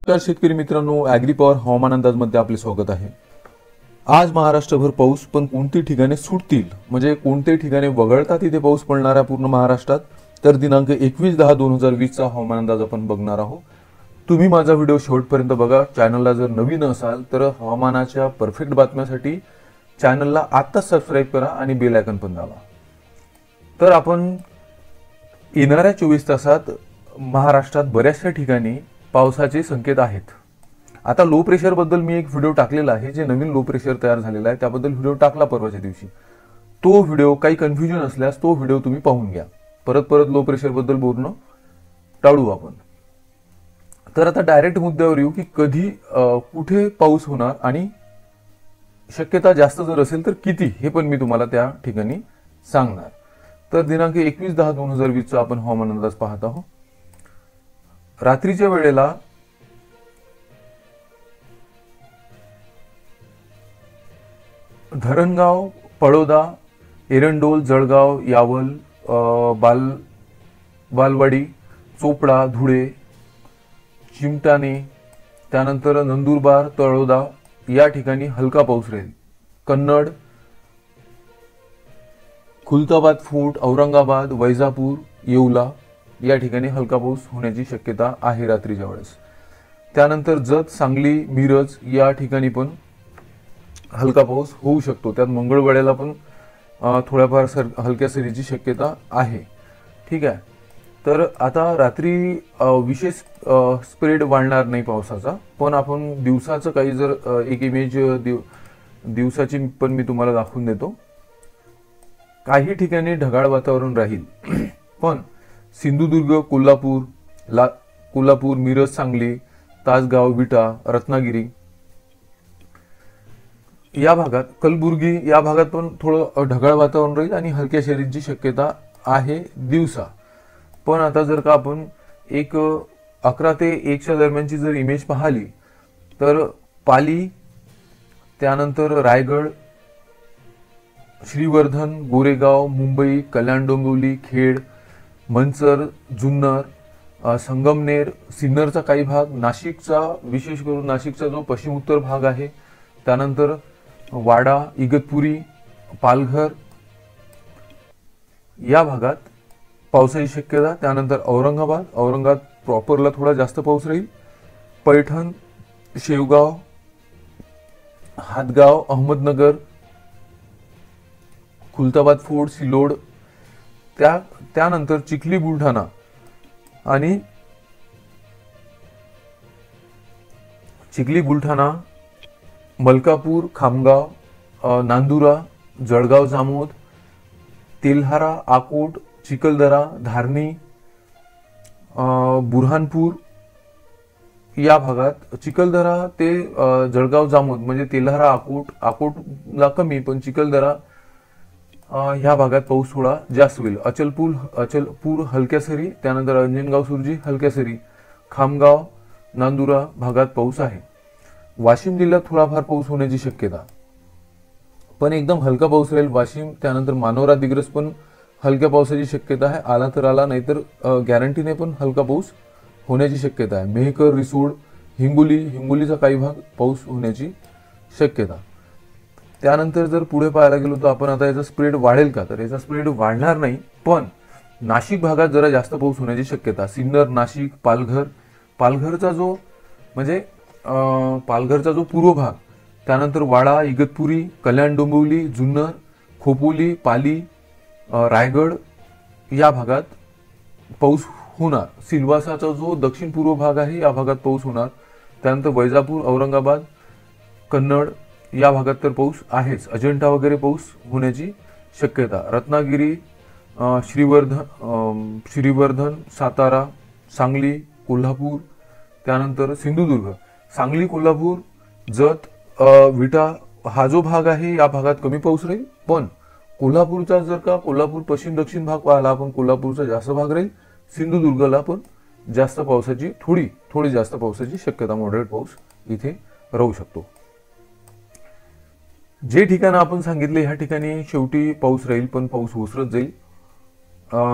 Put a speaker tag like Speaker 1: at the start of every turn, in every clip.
Speaker 1: तर शेतकरी मित्रांनो, ॲग्री पॉवर हवामान अंदाज मध्ये आपले स्वागत आहे। आज महाराष्ट्रभर पाऊस, पण कोणती ठिकाणे सुटतील म्हणजे कोणते ठिकाणे वगळता तिथे पाऊस पडणार आहे पूर्ण महाराष्ट्रात। तर दिनांक 21/10/2020 चा हवामान अंदाज आपण बघणार आहोत। तुम्ही माझा व्हिडिओ शेवटपर्यंत बघा। चॅनलला जर नवीन असाल तर हवामानाच्या परफेक्ट बातम्यांसाठी चॅनलला आत्ताच सबस्क्राइब करा आणि बेल आयकॉन पण दाबा। तर आपण येणाऱ्या 24 तासात महाराष्ट्रात बऱ्याचशा ठिकाणी पावसाचे संकेत आहेत। आता लो प्रेशर बद्दल मी एक व्हिडिओ टाकलेला आहे, जे नवीन लो प्रेशर तयार झालेला आहे त्याबद्दल व्हिडिओ टाकला परवाच्या दिवशी। तो व्हिडिओ काही कन्फ्युजन असल्यास तो व्हिडिओ तुम्ही पाहून घ्या। परत लो प्रेशर बद्दल बोलणं टाळू आपण। तर आता डायरेक्ट मुद्द्यावर येऊ की कधी कुठे पाऊस होणार आणि शक्यता जास्त जर असेल तर किती, हे पण मी तुम्हाला त्या ठिकाणी सांगणार। तर दिनांक 21/10/2020 चा आपण हवामान अंदाज पाहत आहोत। रात्रीच्या वेळेला धरणगाव, पळोदा, एरंडोल, जळगाव, यावल, बालवाडी, चोपडा, धुळे, चिमटाणे, त्यानंतर नंदुरबार, तळोदा या ठिकाणी हलका पाऊस राहील। कन्नड, खुलताबाद फोर्ट, औरंगाबाद, वैजापूर, येवला या ठिकाणी हलका पाऊस होण्याची शक्यता आहे रात्रीच्या वेळेस। त्यानंतर जत, सांगली, मिरज या ठिकाणी पण हलका पाऊस होऊ शकतो। त्यात मंगळवेढ्याला पण थोड्याफार हलक्या सरीची शक्यता आहे। ठीक आहे। तर आता रात्री विशेष स्प्रेड वाढणार नाही पावसाचा, पण आपण दिवसाचं काही जर एक इमेज दिवसाची पण मी तुम्हाला दाखवून देतो। काही ठिकाणी ढगाळ वातावरण राहील, पण सिंधुदुर्ग, कोल्हापूर, मिरज, सांगली, तासगाव, विटा, रत्नागिरी या भागात, कलबुर्गी या भागात पण थोडं ढगाळ वातावरण राहील आणि हलक्या सरींची शक्यता आहे दिवसा। पण आता जर का आपण 11 ते 1 दरम्यानची जर इमेज पाहिली तर पाली, त्यानंतर रायगड, श्रीवर्धन, गोरेगाव, मुंबई, कल्याण, डोंबिवली, खेड, मंचर, जुन्नर, संगमनेर, सिन्नरचा काही भाग, नाशिकचा, विशेष करून नाशिकचा जो पश्चिम उत्तर भाग आहे, त्यानंतर वाडा, इगतपुरी, पालघर या भागात पावसाची शक्यता। त्यानंतर औरंगाबाद प्रॉपरला थोडा जास्त पाऊस राहील। पैठण, शेवगाव, हातगाव, अहमदनगर, खुलताबाद फोर्ट, सिलोड, त्यानंतर चिखली, बुलढाणा आणि मलकापूर, खामगाव, नांदुरा, जळगाव, जामोद, तेल्हारा, आकोट, चिखलदरा, धारणी, बुरहानपूर या भागात, चिखलदरा ते जळगाव, जामोद म्हणजे तेल्हारा, आकोटला कमी, पण चिखलदरा ह्या भागात पाऊस थोडा जास्त होईल। अचलपूर हलक्या सरी, त्यानंतर अंजनगाव, सुरजी हलक्या सरी, खामगाव, नांदुरा भागात पाऊस आहे। वाशिम जिल्ह्यात थोडाफार पाऊस होण्याची शक्यता, पण एकदम हलका पाऊस राहील वाशिम। त्यानंतर मानोरा, दिग्रस पण हलक्या पावसाची शक्यता आहे। आला तर आला, नाहीतर गॅरंटीने पण हलका पाऊस होण्याची शक्यता आहे। मेहकर, रिसोड, हिंगोलीचा काही भाग पाऊस होण्याची शक्यता। त्यानंतर जर पुढे पाहायला गेलो तर आपण आता याचा स्प्रेड वाढेल का, तर याचा स्प्रेड वाढणार नाही, पण नाशिक भागात जरा जास्त पाऊस होण्याची शक्यता। सिन्नर, नाशिक, पालघरचा जो पूर्व भाग, त्यानंतर वाडा, इगतपुरी, कल्याण, डोंबिवली, जुन्नर, खोपोली, पाली, रायगड या भागात पाऊस होणार। सिल्वासाचा जो दक्षिण पूर्व भाग आहे या भागात पाऊस होणार। त्यानंतर वैजापूर, औरंगाबाद, कन्नड या भागात तर पाऊस आहेच। अजिंठा वगैरे पाऊस होण्याची शक्यता। रत्नागिरी, श्रीवर्धन, सातारा, सांगली, कोल्हापूर, त्यानंतर सिंधुदुर्ग, सांगली, कोल्हापूर, जत, विटा हा जो भाग आहे या भागात कमी पाऊस राहील। पण कोल्हापूरचा जर का कोल्हापूर पश्चिम दक्षिण भाग पाहिला आपण, कोल्हापूरचा जास्त भाग राहील। सिंधुदुर्गला पण जास्त पावसाची थोडी जास्त पावसाची शक्यता, मॉडरेट पाऊस इथे राहू शकतो। जे ठिकाण आपण सांगितले ह्या ठिकाणी शेवटी पाऊस राहील, पण पाऊस ओसरत जाईल।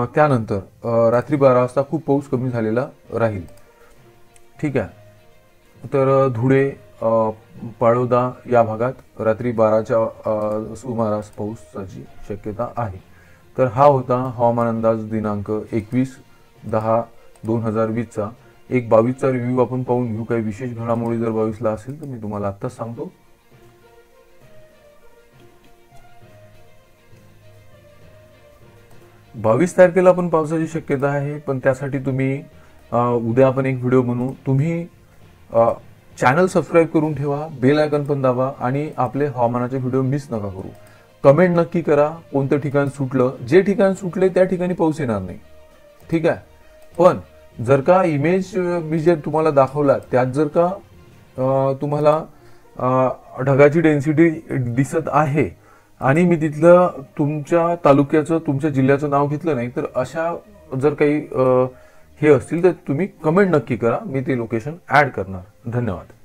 Speaker 1: त्यानंतर रात्री 12 वाजता खूप पाऊस कमी झालेला राहील। ठीक आहे। तर धुळे, पाळोदा या भागात रात्री 12च्या सुमारास पावसाची शक्यता आहे. तर हा होता हवामान अंदाज दिनांक 21/10/2020चा. एक 22चा रिव्ह्यू आपण पाहून घेऊ. काही विशेष घडामोडी जर 22ला असेल तर मी तुम्हाला आत्ताच सांगतो. 22 तारखेला पण पावसाची शक्यता आहे, पण त्यासाठी तुम्ही उद्या आपण एक व्हिडिओ बनवू. तुम्ही चॅनल सबस्क्राईब करून ठेवा, बेल आयकॉन पण दाबा आणि आपले हवामानाचे व्हिडिओ मिस नका करू. कमेंट नक्की करा कोणतं ठिकाण सुटलं. जे ठिकाण सुटले त्या ठिकाणी पाऊस येणार नाही, ठीक आहे. पण जर का इमेज मी जे तुम्हाला दाखवला त्यात जर का तुम्हाला ढगाची डेन्सिटी दिसत आहे आणि मी तिथलं तुमच्या तालुक्याचं, तुमच्या जिल्ह्याचं नाव घेतलं नाही, तर अशा जर काही हे असतील तर तुम्ही कमेंट नक्की करा. मी ते लोकेशन ऍड करणार. धन्यवाद.